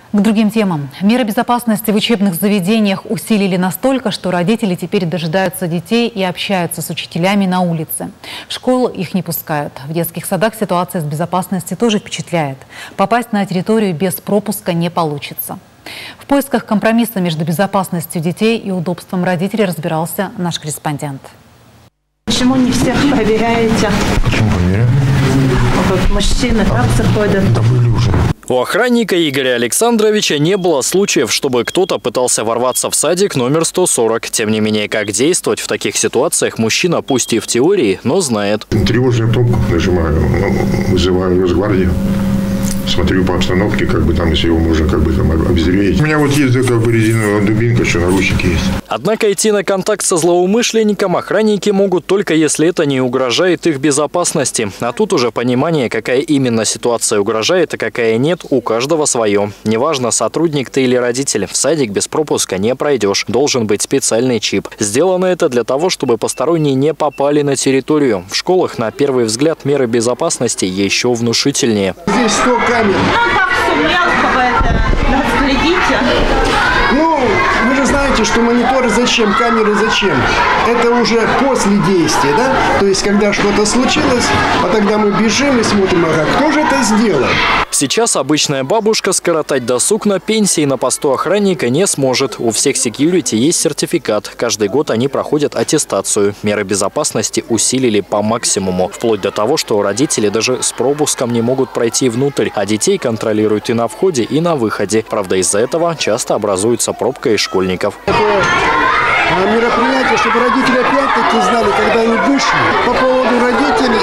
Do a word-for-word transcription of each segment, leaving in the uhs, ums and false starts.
К другим темам. Меры безопасности в учебных заведениях усилили настолько, что родители теперь дожидаются детей и общаются с учителями на улице. В школу их не пускают. В детских садах ситуация с безопасностью тоже впечатляет. Попасть на территорию без пропуска не получится. В поисках компромисса между безопасностью детей и удобством родителей разбирался наш корреспондент. Почему не всех проверяете? Почему проверяем? Вот мужчины так заходят. Да были уже. У охранника Игоря Александровича не было случаев, чтобы кто-то пытался ворваться в садик номер сто сорок. Тем не менее, как действовать в таких ситуациях, мужчина пусть и в теории, но знает. Тревожную кнопку нажимаю, вызываю Росгвардию. Смотрю по обстановке, как бы там, если его можно как бы там обезвредить. У меня вот есть как бы резиновая дубинка, что наручники есть. Однако идти на контакт со злоумышленником охранники могут только если это не угрожает их безопасности. А тут уже понимание, какая именно ситуация угрожает, а какая нет, у каждого свое. Неважно, сотрудник ты или родитель, в садик без пропуска не пройдешь. Должен быть специальный чип. Сделано это для того, чтобы посторонние не попали на территорию. В школах, на первый взгляд, меры безопасности еще внушительнее. Здесь сто камер. Ну, как сумел, вы это разглядите. Ну, вы же знаете, что мониторы зачем, камеры зачем? Это уже после действия, да? То есть, когда что-то случилось, а тогда мы бежим и смотрим, ага, кто же это сделал? Сейчас обычная бабушка скоротать досуг на пенсии на посту охранника не сможет. У всех секьюрити есть сертификат. Каждый год они проходят аттестацию. Меры безопасности усилили по максимуму. Вплоть до того, что родители даже с пропуском не могут пройти внутрь, а детей контролируют и на входе, и на выходе. Правда, из-за этого часто образуется пробка из школьников. Такое мероприятие, чтобы родители опять-таки знали, когда они вышли. По поводу родителей,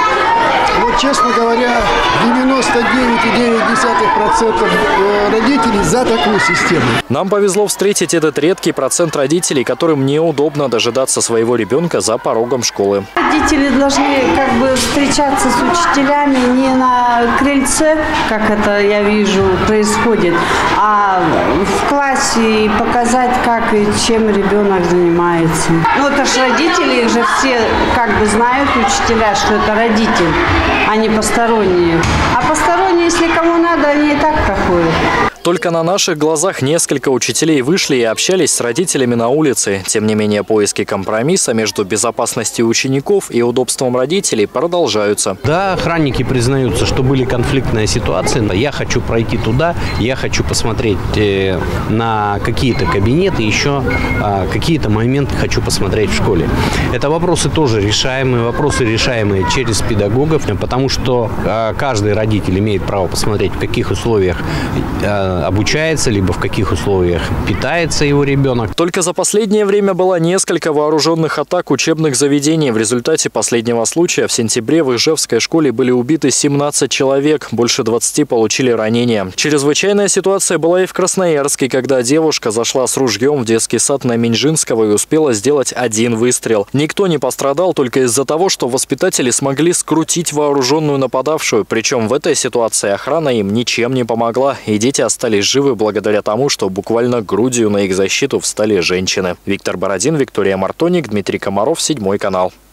вот, честно говоря, девяносто девять и девять десятых процента родителей за такую систему. Нам повезло встретить этот редкий процент родителей, которым неудобно дожидаться своего ребенка за порогом школы. Родители должны как бы встречаться с учителями не на крыльце, как это, я вижу, происходит, а в классе и показать, как и чем ребенок занимается. Ну, это же родители, их же все как бы знают, учителя, что это родитель, а не посторонние. А посторонние, если кому надо, они и так проходят. Только на наших глазах несколько учителей вышли и общались с родителями на улице. Тем не менее, поиски компромисса между безопасностью учеников и удобством родителей продолжаются. Да, охранники признаются, что были конфликтные ситуации. Я хочу пройти туда, я хочу посмотреть на какие-то кабинеты, еще какие-то моменты хочу посмотреть в школе. Это вопросы тоже решаемые, вопросы решаемые через педагогов, потому что каждый родитель имеет право посмотреть, в каких условиях обучается, либо в каких условиях питается его ребенок. Только за последнее время было несколько вооруженных атак учебных заведений. В результате последнего случая в сентябре в Ижевской школе были убиты семнадцать человек, больше двадцати получили ранения. Чрезвычайная ситуация была и в Красноярске, когда девушка зашла с ружьем в детский сад на Минжинского и успела сделать один выстрел. Никто не пострадал только из-за того, что воспитатели смогли скрутить вооруженную нападавшую. Причем в этой ситуации охрана им ничем не помогла, и дети остались остались живы благодаря тому, что буквально грудью на их защиту встали женщины. Виктор Бородин, Виктория Мартоник, Дмитрий Комаров, Седьмой канал.